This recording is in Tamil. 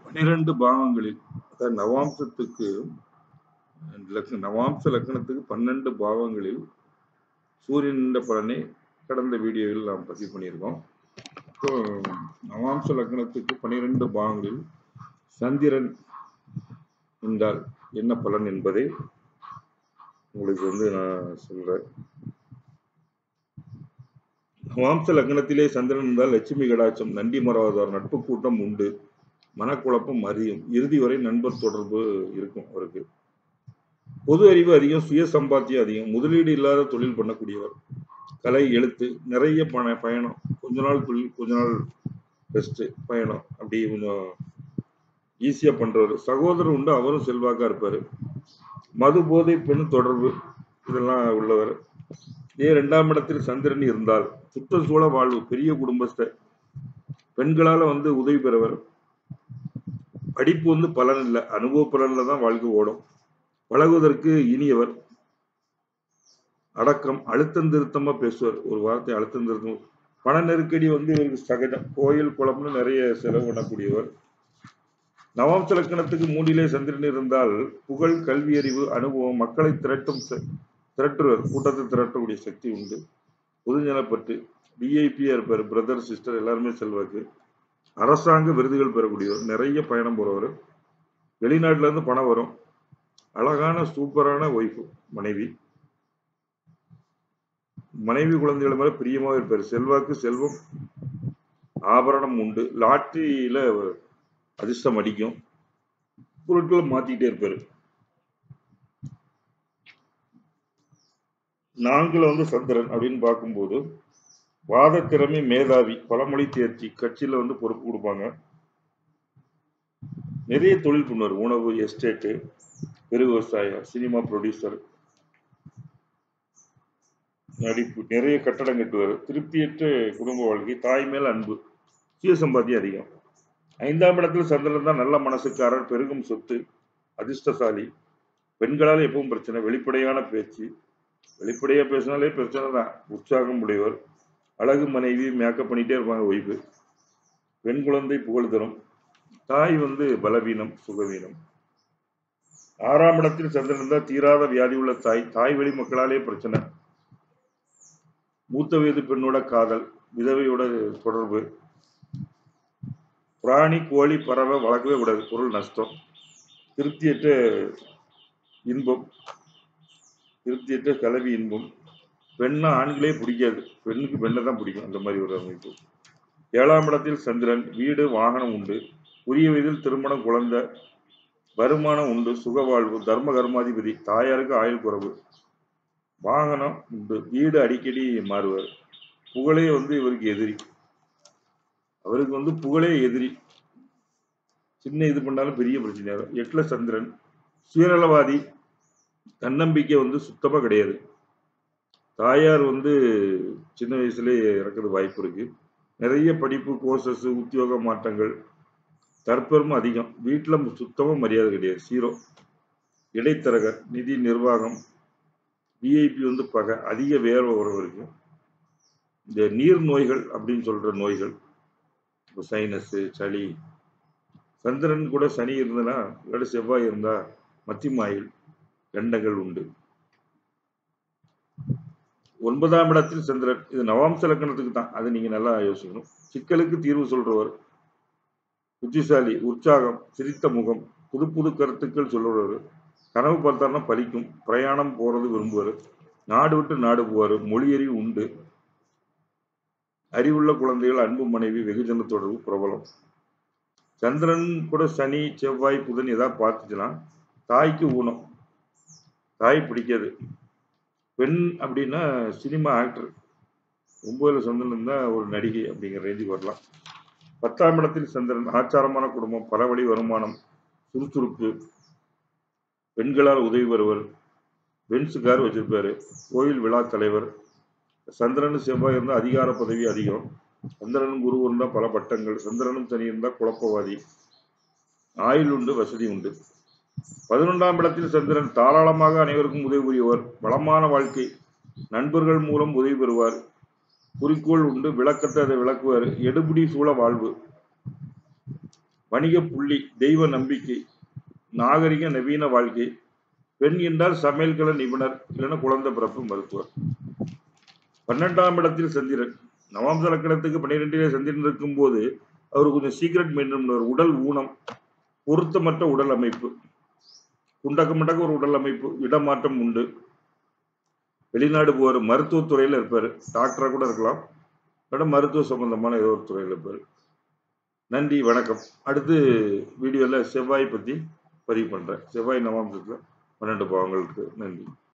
12 பாவங்களில் அதாவது நவாம்சத்துக்கு நவாம்ச லக்னத்துக்கு 12 பாவங்களில் சூரியன் பலனை கடந்த வீடியோவில் நாம் பதிவு பண்ணியிருக்கோம். இப்போ நவாம்ச லக்னத்துக்கு 12 பாவங்களில் சந்திரன் என்றால் என்ன பலன் என்பதை உங்களுக்கு நான் சொல்றேன். நவாம்ச லக்னத்திலே சந்திரன் இருந்தால் லட்சுமி கடாட்சம், நன்றி மறவாதார், நட்பு கூட்டம் உண்டு, மனக்குழப்பம் அறியும், இறுதி வரை நண்பர் தொடர்பு இருக்கும். அவருக்கு பொது அறிவு அதிகம், சுய சம்பாத்தியம் அதிகம், முதலீடு இல்லாத தொழில் பண்ணக்கூடியவர், கலை எழுத்து, நிறைய பயணம், கொஞ்ச நாள் தொழில் கொஞ்ச நாள் பெஸ்ட் பயணம், அப்படி கொஞ்சம் ஈஸியா பண்றவர். சகோதரர் உண்டு, அவரும் செல்வாக்கா இருப்பாரு. மது போதை பெண் தொடர்பு இதெல்லாம் உள்ளவர். இதே 2ஆம் இடத்தில் சந்திரன் இருந்தால் சுற்றுச்சூழ வாழ்வு, பெரிய குடும்பஸ்த, பெண்களால உதவி பெறவர். படிப்பு பலன் இல்லை, அனுபவ பலன்ல தான் வாழ்க்கை ஓடும். பழகுவதற்கு இனியவர், அடக்கம், அழுத்தம் திருத்தமா பேசுவார். ஒரு வார்த்தை அழுத்தம் திருத்தம். பண நெருக்கடி இவருக்கு சகஜம். கோயில் குளம்னு நிறைய செலவு பண்ணக்கூடியவர். நவாம்ச லக்கணத்துக்கு 3லே சந்திரன் இருந்தால் புகழ், கல்வி அறிவு, அனுபவம், மக்களை திரட்டுவர், கூட்டத்தை திரட்டக்கூடிய சக்தி உண்டு. பொதுநலப்பற்று, விஐபியா இருப்பார், பிரதர் சிஸ்டர் எல்லாருமே செல்வாக்கு. அரசாங்க விருதுகள் பெறக்கூடியவர், நிறைய பயணம் போறவர். வெளிநாட்டுல இருந்து பணம் வரும். அழகான சூப்பரான ஒய்ஃபு, மனைவி குழந்தைகள் மேல பிரியமாக இருப்பார். செல்வாக்கு, செல்வம், ஆபரணம் உண்டு. லாட்டரியில அதிர்ஷ்டம் அடிக்கும். பொருட்களை மாத்திட்டே இருப்பாரு. 4ல சந்திரன் அப்படின்னு பார்க்கும்போது வாத திறமை, மேதாவி, பழமொழி தேர்ச்சி, கட்சியில பொறுப்பு கொடுப்பாங்க. நிறைய தொழில் பண்ணுவார். உணவு, எஸ்டேட்டு, பெரு விவசாயம், சினிமா ப்ரொடியூசர், நடிப்பு, நிறைய கட்டடம் கட்டுவார். திருப்தியற்ற குடும்ப வாழ்க்கை, தாய் மேல் அன்பு, சுய சம்பாத்தியம் அதிகம். 5ஆம் இடத்துல சந்திரன் தான் நல்ல மனசுக்காரர், பெருகும் சொத்து, அதிர்ஷ்டசாலி, பெண்களால் எப்பவும் பிரச்சனை, வெளிப்படையான பேச்சு, வெளிப்படையா பேசினாலே பிரச்சனை தான், உற்சாகம் உடையவர், அழகு மனைவி, மேக்கப் பண்ணிட்டே இருப்பாங்க ஒய்ஃபு, பெண் குழந்தை புகழ் தரும், தாய் பலவீனம், சுகவீனம். 6ஆம் இடத்தில் சந்திரன் இருந்தால் தீராத வியாதி உள்ள தாய், தாய் வழி மக்களாலே பிரச்சனை, மூத்த வயது பெண்ணோட காதல், விதவையோட தொடர்பு, பிராணி, கோழி, பறவை வளர்க்கவே கூடாது, பொருள் நஷ்டம், திருப்தியற்ற இன்பம், திருப்தியற்ற கலவி இன்பம், பெண்ணா ஆண்களே பிடிக்காது, பெண்ணுக்கு பெண்ணை தான் பிடிக்கும், அந்த மாதிரி ஒரு அமைப்பு. 7ஆம் இடத்தில் சந்திரன், வீடு, வாகனம் உண்டு, உரிய வயதில் திருமணம், குழந்தை, வருமானம் உண்டு, சுகவாழ்வு, தர்ம கர்மாதிபதி, தாயாருக்கு ஆயுள் குறைவு, வாகனம் உண்டு, வீடு அடிக்கடி மாறுவார். புகழே இவருக்கு எதிரி, அவருக்கு புகழே எதிரி, சின்ன இது பண்ணாலும் பெரிய பிரச்சனை. 8ல சந்திரன், சுயநலவாதி, தன்னம்பிக்கை சுத்தமா கிடையாது, தாயார் சின்ன வயசுலேயே இறக்கிறது வாய்ப்பு இருக்கு. நிறைய படிப்பு, கோர்சஸ், உத்தியோக மாற்றங்கள், தற்பெருமை அதிகம், வீட்டில் சுத்தமா மரியாதை கிடையாது, 0. இடைத்தரகர், நிதி, நிர்வாகம், விஐபி பகை, அதிக வேர்வை உறவு. இந்த நீர் நோய்கள் அப்படின்னு சொல்ற நோய்கள், சைனஸ், சளி, சந்திரன் கூட சனி இருந்தனா, இல்லாட்டி செவ்வாய் இருந்தா மத்திமாயில், கண்டங்கள் உண்டு. 9ஆம் இடத்தில் சந்திரன், இது நவாம்ச லக்கணத்துக்கு தான், அது நீங்க நல்லா யோசிக்கணும். சிக்கலுக்கு தீர்வு சொல்றவர், புத்திசாலி, உற்சாகம், சிரித்த முகம், புது புது கருத்துக்கள் சொல்லுவார், கனவு பார்த்தாருன்னா பலிக்கும், பிரயாணம் போறது விரும்புவார், நாடு விட்டு நாடு போவார், மொழியறிவு உண்டு, அறிவுள்ள குழந்தைகள், அன்பு மனைவி, வெகுஜன தொடர்பு பிரபலம். சந்திரன் கூட சனி, செவ்வாய், புதன் ஏதாவது பார்த்துச்சுன்னா தாய்க்கு ஊனம், தாய் பிடிக்காது. பெண் அப்படின்னா சினிமா ஆக்டர், 9ல சந்திரன் இருந்தா ஒரு நடிகை அப்படிங்கிற ரேஞ்சுக்கு வரலாம். 10ஆம் இடத்தில் சந்திரன், ஆச்சாரமான குடும்பம், பரவழி வருமானம், சுறுசுறுப்பு, பெண்களால் உதவி பெறுவர், பென்ஸ் கார் வச்சிருப்பாரு, கோயில் விழா தலைவர். சந்திரனும் செவ்வாய் இருந்தால் அதிகார பதவி அதிகம், சந்திரனும் குரு இருந்தால் பல பட்டங்கள், சந்திரனும் சனி இருந்தால் குழப்பவாதி, ஆயுள் உண்டு, வசதி உண்டு. 11ஆம் இடத்தில் சந்திரன், தாராளமாக அனைவருக்கும் உதவி புரிவர், வளமான வாழ்க்கை, நண்பர்கள் மூலம் உதவி பெறுவார், குறிக்கோள் உண்டு, விளக்கத்தை அதை விளக்குவார், எடுபிடி சூழ வாழ்வு, வணிக புள்ளி, தெய்வ நம்பிக்கை, நாகரிக நவீன வாழ்க்கை. பெண் என்றால் சமையல்கள நிபுணர், இல்லைன்னா குழந்தை பிறப்பு மருத்துவர். 12ஆம் இடத்தில் சந்திரன். நவாம்ச லக்கணத்துக்கு 12லே சந்திரன் இருக்கும்போது அவர் கொஞ்சம் சீக்ரெட் மெயின்டைன் பண்ணுவார். உடல் ஊனம், பொருத்தமற்ற உடல் அமைப்பு, குண்டக்க மண்டக்க ஒரு உடல் அமைப்பு, இடமாற்றம் உண்டு, வெளிநாடு போவார், மருத்துவத்துறையில் இருப்பார், டாக்டரா கூட இருக்கலாம், இல்லைன்னா மருத்துவ சம்பந்தமான ஏதோ ஒரு துறையில் இருப்பார். நன்றி, வணக்கம். அடுத்து வீடியோவில் செவ்வாய் பற்றி பதிவு பண்ணுறேன். செவ்வாய் நவாம்சத்தில் 12 பாவங்களுக்கு. நன்றி.